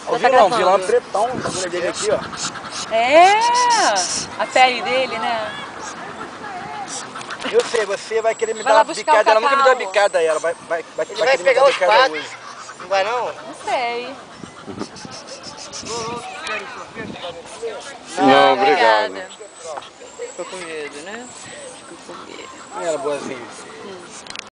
O vilão é pretão, a mulher dele aqui, ó. É, a pele dele, né? Eu sei, você vai querer me Vai dar lá uma buscar bicada, o ela nunca me deu uma cacau. bicada aí, ela vai Ele vai querer me dar pegar uma os bicada patos. hoje. Não vai não? Não sei. Não, obrigado. Obrigada. Ficou com medo, né? Ficou com medo. Olha ela boazinha.